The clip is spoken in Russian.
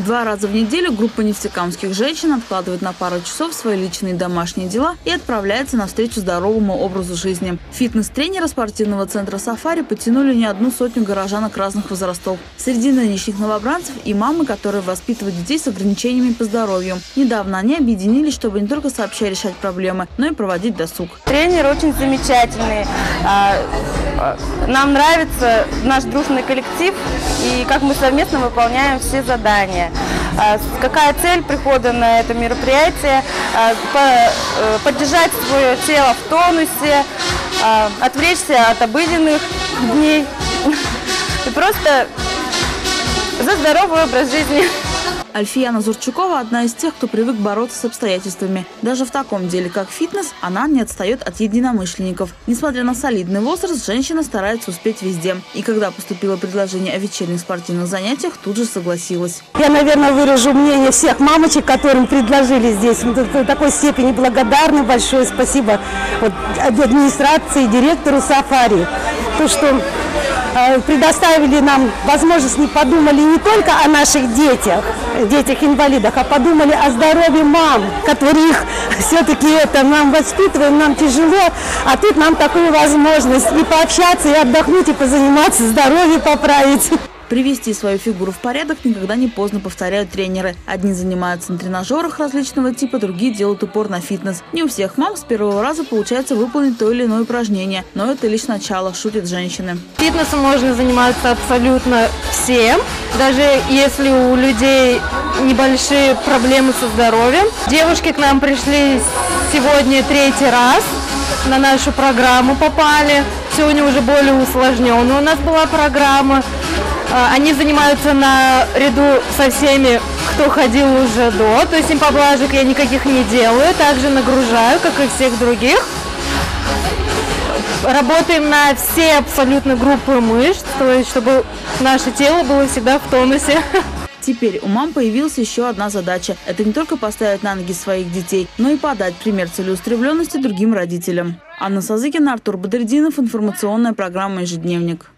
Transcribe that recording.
2 раза в неделю группа нефтекамских женщин откладывает на пару часов свои личные домашние дела и отправляется навстречу здоровому образу жизни. Фитнес-тренеры спортивного центра «Сафари» подтянули не одну сотню горожанок разных возрастов. Среди нынешних новобранцев и мамы, которые воспитывают детей с ограничениями по здоровью. Недавно они объединились, чтобы не только сообща решать проблемы, но и проводить досуг. Тренер очень замечательный. Нам нравится наш дружный коллектив и как мы совместно выполняем все задания. Какая цель прихода на это мероприятие? Поддержать свое тело в тонусе, отвлечься от обыденных дней и просто за здоровый образ жизни. Альфия Назурчукова – одна из тех, кто привык бороться с обстоятельствами. Даже в таком деле, как фитнес, она не отстает от единомышленников. Несмотря на солидный возраст, женщина старается успеть везде. И когда поступило предложение о вечерних спортивных занятиях, тут же согласилась. Я, наверное, выражу мнение всех мамочек, которым предложили здесь. В такой степени благодарны. Большое спасибо администрации, директору «Сафари». То, что предоставили нам возможность, не подумали не только о наших детях-инвалидах, а подумали о здоровье мам, которых все-таки нам воспитываем, нам тяжело, а тут нам такую возможность и пообщаться, и отдохнуть, и позаниматься, здоровье поправить. Привести свою фигуру в порядок никогда не поздно, повторяют тренеры. Одни занимаются на тренажерах различного типа, другие делают упор на фитнес. Не у всех мам с первого раза получается выполнить то или иное упражнение, но это лишь начало, шутят женщины. Фитнесом можно заниматься абсолютно всем, даже если у людей небольшие проблемы со здоровьем. Девушки к нам пришли сегодня 3-й раз, на нашу программу попали. Сегодня уже более усложненная у нас была программа. Они занимаются наряду со всеми, кто ходил уже до, то есть им поблажек я никаких не делаю, также нагружаю, как и всех других. Работаем на все абсолютно группы мышц, то есть чтобы наше тело было всегда в тонусе. Теперь у мам появилась еще одна задача. Это не только поставить на ноги своих детей, но и подать пример целеустремленности другим родителям. Анна Сазыкина, Артур Бадреддинов. Информационная программа «Ежедневник».